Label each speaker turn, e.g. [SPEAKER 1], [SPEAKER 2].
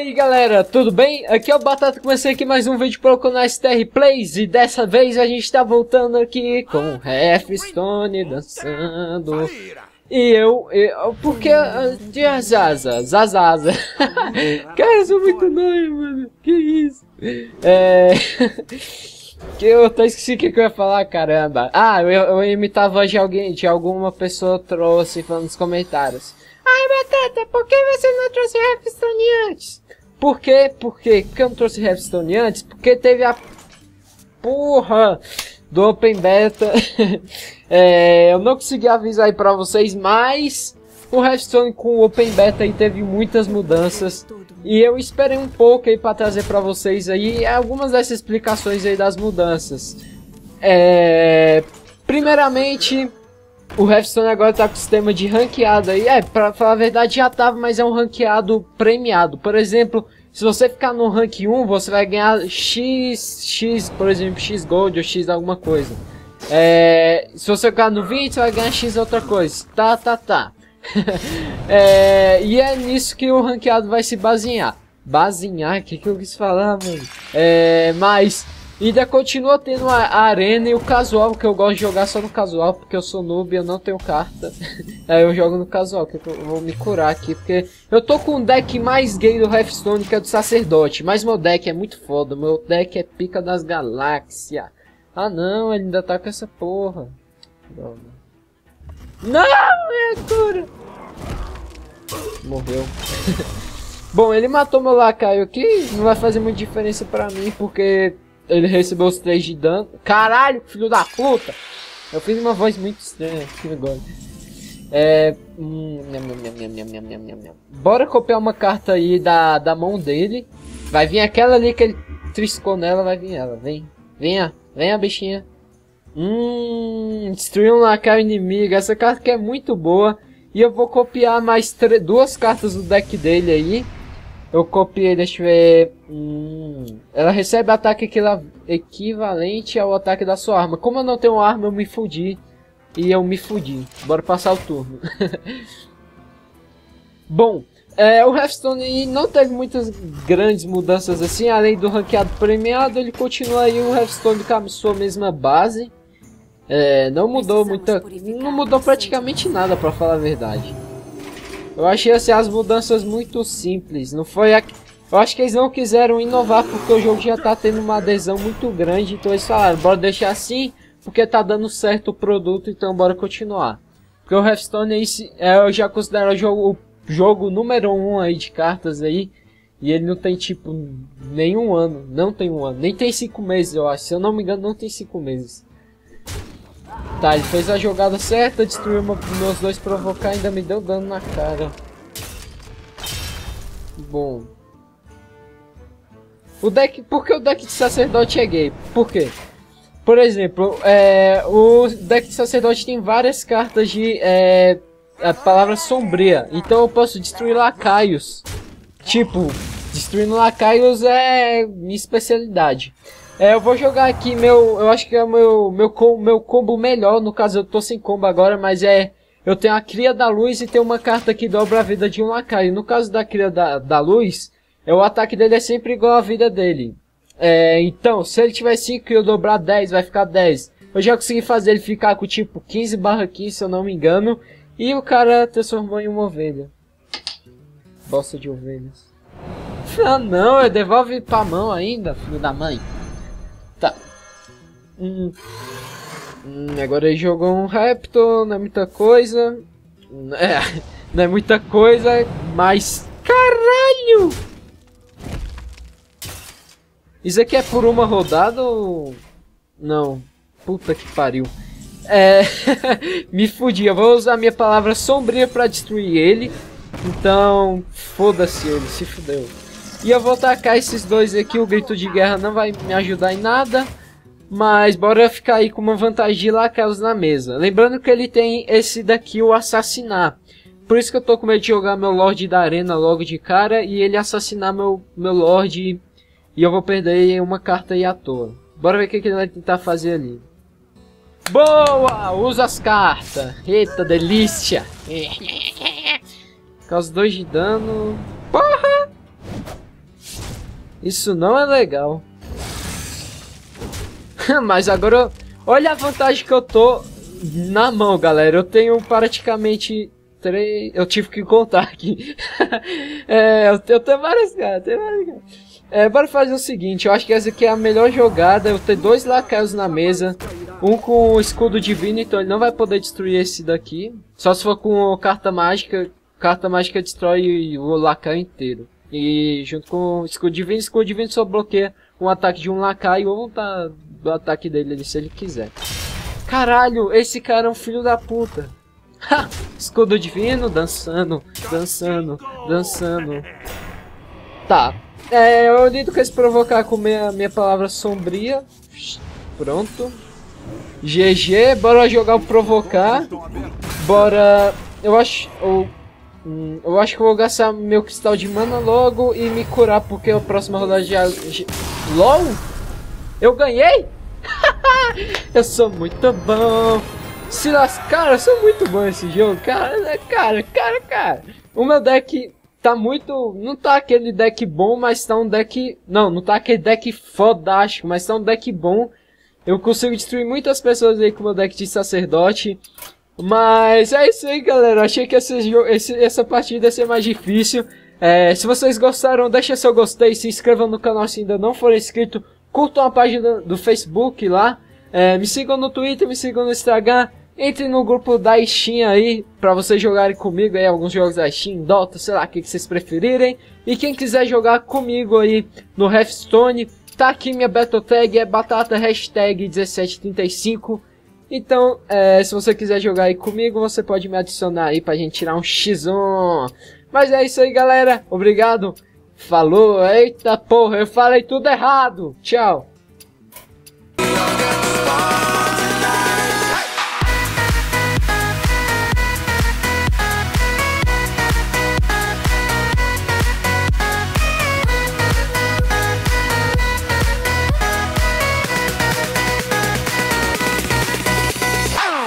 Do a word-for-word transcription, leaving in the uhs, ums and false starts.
[SPEAKER 1] aí galera, tudo bem? Aqui é o Batata, comecei aqui mais um vídeo para o canal S T R Plays. E dessa vez a gente tá voltando aqui com o Hearthstone dançando. E eu, eu porque tinha Zaza, Zazaza. Cara, eu sou muito nóio, mano, que isso? É... que eu até esqueci o que, que eu ia falar, caramba. Ah, eu, eu imitava a voz de alguém, de alguma pessoa trouxe falando nos comentários. Ai, Batata, por que você não trouxe Hearthstone antes? Por quê? Por quê? Por que eu não trouxe Hearthstone antes? Porque teve a porra do Open Beta. é, eu não consegui avisar aí pra vocês, mas o Hearthstone com o Open Beta aí teve muitas mudanças. E eu esperei um pouco aí pra trazer pra vocês aí algumas dessas explicações aí das mudanças. É, primeiramente... o Hearthstone agora tá com sistema de ranqueado aí. É, pra falar a verdade já tava, mas é um ranqueado premiado. Por exemplo, se você ficar no rank um, você vai ganhar X, X, por exemplo, X Gold ou X alguma coisa. É, se você ficar no vinte, você vai ganhar X outra coisa. Tá, tá, tá. é, e é nisso que o ranqueado vai se basear. Basear? O que, que eu quis falar, mano? É, mas... ainda continua tendo a, a arena e o casual, que eu gosto de jogar só no casual, porque eu sou noob e eu não tenho carta. Aí eu jogo no casual, que eu vou me curar aqui, porque eu tô com o deck mais gay do Hearthstone, que é do Sacerdote, mas meu deck é muito foda, meu deck é pica das galáxias. Ah não, ele ainda tá com essa porra. Não, é cura. Morreu. Bom, ele matou meu lacaio aqui, não vai fazer muita diferença pra mim, porque... ele recebeu os três de dano. Caralho, filho da puta! Eu fiz uma voz muito estranha aqui agora. É... Hum, nham, nham, nham, nham, nham, nham, nham, nham. Bora copiar uma carta aí da, da mão dele. Vai vir aquela ali que ele triscou nela, vai vir ela. Vem, venha, venha bichinha. Hum, destruir um lacaio inimigo. Essa carta que é muito boa. E eu vou copiar mais duas cartas do deck dele aí. Eu copiei, deixa eu ver... Hum, ela recebe ataque equivalente ao ataque da sua arma. Como eu não tenho arma, eu me fudi. E eu me fudi. Bora passar o turno. Bom, é, o Hearthstone não teve muitas grandes mudanças assim. Além do ranqueado premiado, ele continua aí o Hearthstone com a sua mesma base. É, não mudou muita... não mudou praticamente nada, pra falar a verdade. Eu achei assim, as mudanças muito simples. Não foi a... eu acho que eles não quiseram inovar porque o jogo já tá tendo uma adesão muito grande. Então eles falaram, bora deixar assim porque tá dando certo o produto, então bora continuar. Porque o Hearthstone aí, é, eu já considero o jogo, o jogo número um aí de cartas aí. E ele não tem tipo nenhum ano, não tem um ano, nem tem cinco meses eu acho. Se eu não me engano não tem cinco meses. Tá, ele fez a jogada certa, destruiu uma, meus dois provocar, ainda me deu dano na cara. Bom. O deck... por que o deck de sacerdote é gay? Por quê? Por exemplo, é, o deck de sacerdote tem várias cartas de... É, a palavra sombria. Então eu posso destruir lacaios. Tipo, destruindo lacaios é minha especialidade. É, eu vou jogar aqui meu, eu acho que é o meu, meu, meu combo melhor, no caso eu tô sem combo agora, mas é, eu tenho a Cria da Luz e tem uma carta que dobra a vida de um lacaio. No caso da Cria da, da Luz, é, o ataque dele é sempre igual à vida dele. É, então, se ele tiver cinco e eu dobrar dez, vai ficar dez. Eu já consegui fazer ele ficar com tipo quinze barra quinze, se eu não me engano, e o cara transformou em uma ovelha. Bosta de ovelhas. Ah não, eu devolve pra mão ainda, filho da mãe. Tá. Hum. Hum, agora ele jogou um Raptor, não é muita coisa. É, não é muita coisa, mas... caralho! Isso aqui é por uma rodada ou... não. Puta que pariu. É... me fudi, eu vou usar a minha palavra sombria pra destruir ele. Então, foda-se ele, se fudeu. E eu vou atacar esses dois aqui, o grito de guerra não vai me ajudar em nada. Mas bora ficar aí com uma vantagem de lacaios na mesa. Lembrando que ele tem esse daqui, o assassinar. Por isso que eu tô com medo de jogar meu Lorde da Arena logo de cara e ele assassinar meu, meu Lorde. E eu vou perder uma carta aí à toa. Bora ver o que, que ele vai tentar fazer ali. Boa! Usa as cartas. Eita, delícia. Causa dois de dano. Porra! Isso não é legal. Mas agora, olha a vantagem que eu tô na mão, galera. Eu tenho praticamente três... Eu tive que contar aqui. é, eu, eu tenho várias caras, tenho várias caras. É, bora fazer o seguinte, eu acho que essa aqui é a melhor jogada. Eu tenho dois lacaios na mesa. Um com o escudo divino, então ele não vai poder destruir esse daqui. Só se for com carta mágica. Carta mágica destrói o lacaio inteiro. E junto com o escudo divino, escudo divino só bloqueia um ataque de um lacaio ou tá do ataque dele ali, se ele quiser. Caralho, esse cara é um filho da puta. Ha! Escudo divino, dançando, dançando, dançando. Tá. É, eu lido com esse provocar com minha, minha palavra sombria. Pronto. G G, bora jogar o provocar. Bora... Eu acho... Eu, hum, eu acho que eu vou gastar meu cristal de mana logo e me curar, porque a próxima rodada já... já LOL? Eu ganhei? Eu sou muito bom. Se lascar, eu sou muito bom nesse jogo. Cara, cara, cara, cara. O meu deck... Tá muito... Não tá aquele deck bom, mas tá um deck... Não, não tá aquele deck fodástico, mas tá um deck bom. Eu consigo destruir muitas pessoas aí com o meu deck de sacerdote. Mas é isso aí, galera. Eu achei que esse, esse, essa partida ia ser mais difícil. É, se vocês gostaram, deixa seu gostei. Se inscrevam no canal se ainda não for inscrito. Curtam a página do Facebook lá. É, me sigam no Twitter, me sigam no Instagram. Entre no grupo da Steam aí, pra vocês jogarem comigo aí, alguns jogos da Steam, Dota, sei lá, o que, que vocês preferirem. E quem quiser jogar comigo aí no Hearthstone, tá aqui minha Battle Tag, é batata hashtag dezessete trinta e cinco. Então, é, se você quiser jogar aí comigo, você pode me adicionar aí pra gente tirar um xis um. Mas é isso aí, galera, obrigado, falou, eita porra, eu falei tudo errado, tchau.